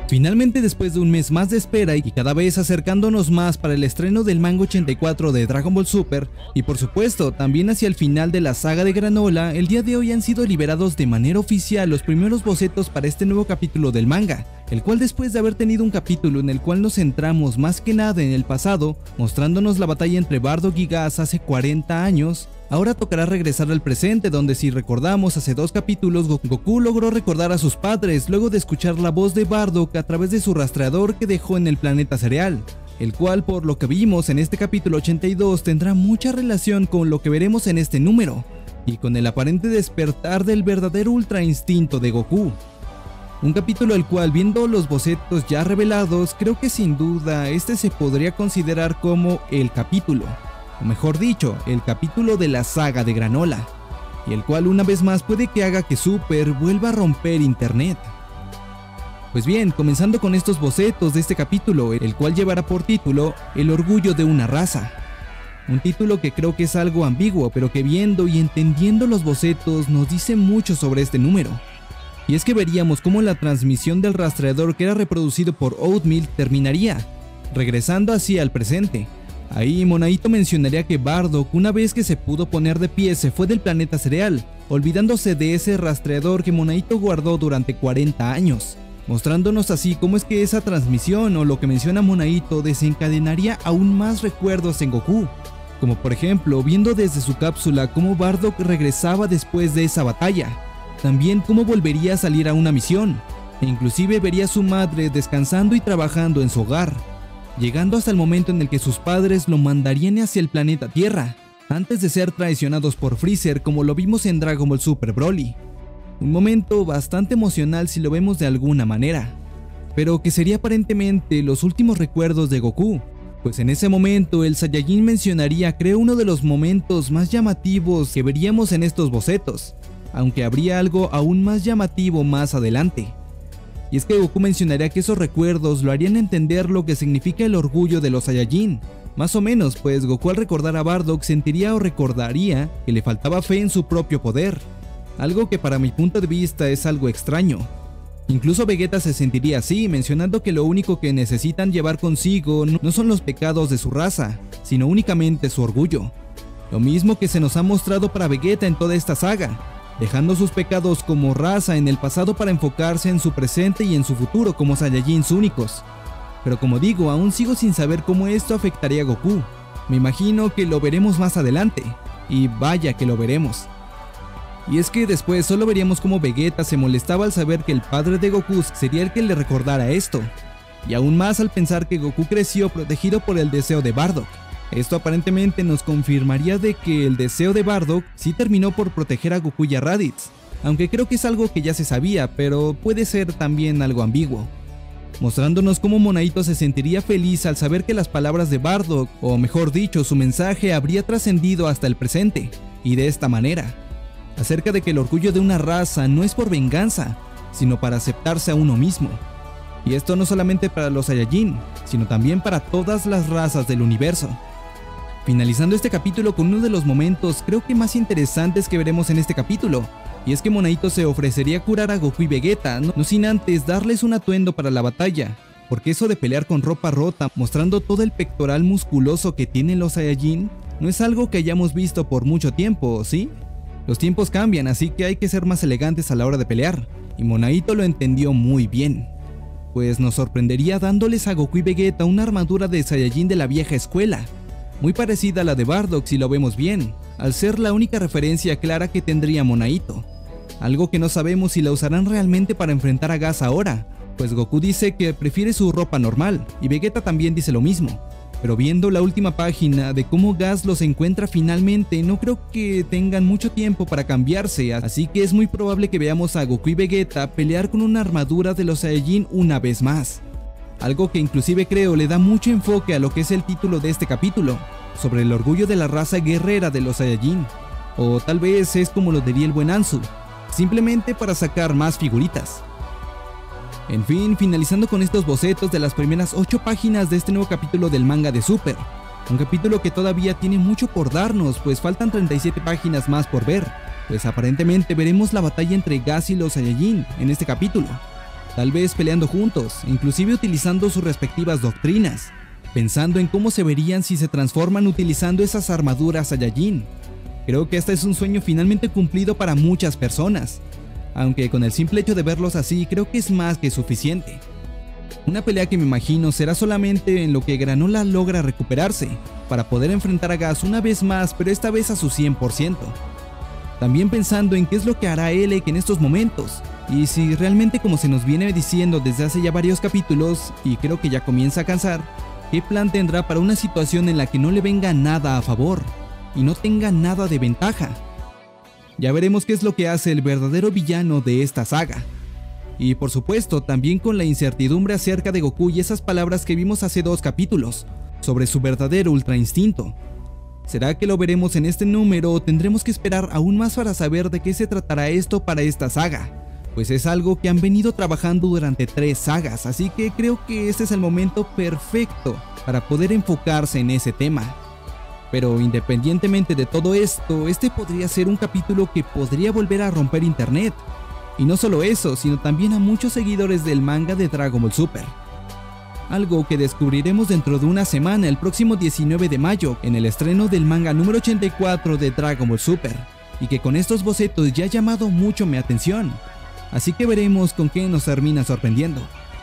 Finalmente, después de un mes más de espera y cada vez acercándonos más para el estreno del manga 84 de Dragon Ball Super, y por supuesto también hacia el final de la saga de Granola, el día de hoy han sido liberados de manera oficial los primeros bocetos para este nuevo capítulo del manga, el cual, después de haber tenido un capítulo en el cual nos centramos más que nada en el pasado, mostrándonos la batalla entre Bardock y Gas hace 40 años, ahora tocará regresar al presente, donde, si recordamos, hace 2 capítulos Goku logró recordar a sus padres luego de escuchar la voz de Bardock a través de su rastreador que dejó en el planeta cereal, el cual, por lo que vimos en este capítulo 82, tendrá mucha relación con lo que veremos en este número, y con el aparente despertar del verdadero ultra instinto de Goku. Un capítulo el cual, viendo los bocetos ya revelados, creo que sin duda este se podría considerar como el capítulo, o mejor dicho, el capítulo de la saga de Granola, y el cual una vez más puede que haga que Super vuelva a romper internet. Pues bien, comenzando con estos bocetos de este capítulo, el cual llevará por título El orgullo de una raza. Un título que creo que es algo ambiguo, pero que viendo y entendiendo los bocetos nos dice mucho sobre este número. Y es que veríamos cómo la transmisión del rastreador que era reproducido por Oatmeal terminaría, regresando así al presente. Ahí Monaito mencionaría que Bardock, una vez que se pudo poner de pie, se fue del planeta cereal, olvidándose de ese rastreador que Monaito guardó durante 40 años, mostrándonos así cómo es que esa transmisión, o lo que menciona Monaito, desencadenaría aún más recuerdos en Goku, como por ejemplo viendo desde su cápsula cómo Bardock regresaba después de esa batalla, también cómo volvería a salir a una misión, e inclusive vería a su madre descansando y trabajando en su hogar, llegando hasta el momento en el que sus padres lo mandarían hacia el planeta Tierra, antes de ser traicionados por Freezer, como lo vimos en Dragon Ball Super Broly. Un momento bastante emocional si lo vemos de alguna manera, pero que sería aparentemente los últimos recuerdos de Goku, pues en ese momento el Saiyajin mencionaría, creo, uno de los momentos más llamativos que veríamos en estos bocetos, aunque habría algo aún más llamativo más adelante. Y es que Goku mencionaría que esos recuerdos lo harían entender lo que significa el orgullo de los Saiyajin, más o menos, pues Goku, al recordar a Bardock, sentiría o recordaría que le faltaba fe en su propio poder, algo que para mi punto de vista es algo extraño. Incluso Vegeta se sentiría así, mencionando que lo único que necesitan llevar consigo no son los pecados de su raza, sino únicamente su orgullo. Lo mismo que se nos ha mostrado para Vegeta en toda esta saga, dejando sus pecados como raza en el pasado para enfocarse en su presente y en su futuro como Saiyajins únicos. Pero como digo, aún sigo sin saber cómo esto afectaría a Goku. Me imagino que lo veremos más adelante, y vaya que lo veremos. Y es que después solo veríamos cómo Vegeta se molestaba al saber que el padre de Goku sería el que le recordara esto, y aún más al pensar que Goku creció protegido por el deseo de Bardock. Esto aparentemente nos confirmaría de que el deseo de Bardock sí terminó por proteger a Goku y a Raditz, aunque creo que es algo que ya se sabía, pero puede ser también algo ambiguo, mostrándonos cómo Monaito se sentiría feliz al saber que las palabras de Bardock, o mejor dicho, su mensaje, habría trascendido hasta el presente, y de esta manera, acerca de que el orgullo de una raza no es por venganza, sino para aceptarse a uno mismo. Y esto no solamente para los Saiyajin, sino también para todas las razas del universo. Finalizando este capítulo con uno de los momentos creo que más interesantes que veremos en este capítulo, y es que Monaito se ofrecería a curar a Goku y Vegeta, no sin antes darles un atuendo para la batalla, porque eso de pelear con ropa rota, mostrando todo el pectoral musculoso que tienen los Saiyajin, no es algo que hayamos visto por mucho tiempo, ¿sí? Los tiempos cambian, así que hay que ser más elegantes a la hora de pelear, y Monaito lo entendió muy bien, pues nos sorprendería dándoles a Goku y Vegeta una armadura de Saiyajin de la vieja escuela, muy parecida a la de Bardock si lo vemos bien, al ser la única referencia clara que tendría Monaito. Algo que no sabemos si la usarán realmente para enfrentar a Gas ahora, pues Goku dice que prefiere su ropa normal, y Vegeta también dice lo mismo. Pero viendo la última página de cómo Gas los encuentra finalmente, no creo que tengan mucho tiempo para cambiarse, así que es muy probable que veamos a Goku y Vegeta pelear con una armadura de los Saiyajin una vez más. Algo que inclusive creo le da mucho enfoque a lo que es el título de este capítulo, sobre el orgullo de la raza guerrera de los Saiyajin, o tal vez es como lo diría el buen Anzu, simplemente para sacar más figuritas. En fin, finalizando con estos bocetos de las primeras 8 páginas de este nuevo capítulo del manga de Super, un capítulo que todavía tiene mucho por darnos, pues faltan 37 páginas más por ver, pues aparentemente veremos la batalla entre Gas y los Saiyajin en este capítulo. tal vez peleando juntos, inclusive utilizando sus respectivas doctrinas, pensando en cómo se verían si se transforman utilizando esas armaduras Saiyajin. Creo que este es un sueño finalmente cumplido para muchas personas, aunque con el simple hecho de verlos así creo que es más que suficiente. Una pelea que me imagino será solamente en lo que Granola logra recuperarse, para poder enfrentar a Gas una vez más, pero esta vez a su 100%. También pensando en qué es lo que hará Elec en estos momentos, y si realmente, como se nos viene diciendo desde hace ya varios capítulos, y creo que ya comienza a cansar, qué plan tendrá para una situación en la que no le venga nada a favor, y no tenga nada de ventaja. Ya veremos qué es lo que hace el verdadero villano de esta saga. Y por supuesto, también con la incertidumbre acerca de Goku y esas palabras que vimos hace 2 capítulos, sobre su verdadero Ultra Instinto. ¿Será que lo veremos en este número o tendremos que esperar aún más para saber de qué se tratará esto para esta saga? Pues es algo que han venido trabajando durante 3 sagas, así que creo que este es el momento perfecto para poder enfocarse en ese tema. Pero independientemente de todo esto, este podría ser un capítulo que podría volver a romper internet. Y no solo eso, sino también a muchos seguidores del manga de Dragon Ball Super. Algo que descubriremos dentro de una semana, el próximo 19 de mayo, en el estreno del manga número 84 de Dragon Ball Super, y que con estos bocetos ya ha llamado mucho mi atención. Así que veremos con qué nos termina sorprendiendo.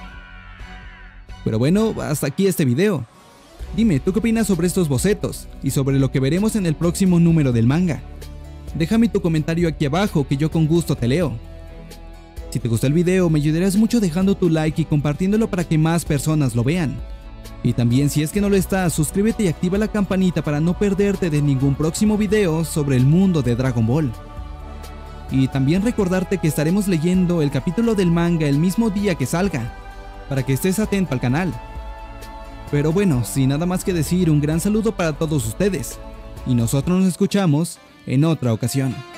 Pero bueno, hasta aquí este video. Dime, ¿tú qué opinas sobre estos bocetos y sobre lo que veremos en el próximo número del manga? Déjame tu comentario aquí abajo que yo con gusto te leo. Si te gustó el video, me ayudarás mucho dejando tu like y compartiéndolo para que más personas lo vean. Y también, si es que no lo estás, suscríbete y activa la campanita para no perderte de ningún próximo video sobre el mundo de Dragon Ball. Y también recordarte que estaremos leyendo el capítulo del manga el mismo día que salga, para que estés atento al canal. Pero bueno, sin nada más que decir, un gran saludo para todos ustedes, y nosotros nos escuchamos en otra ocasión.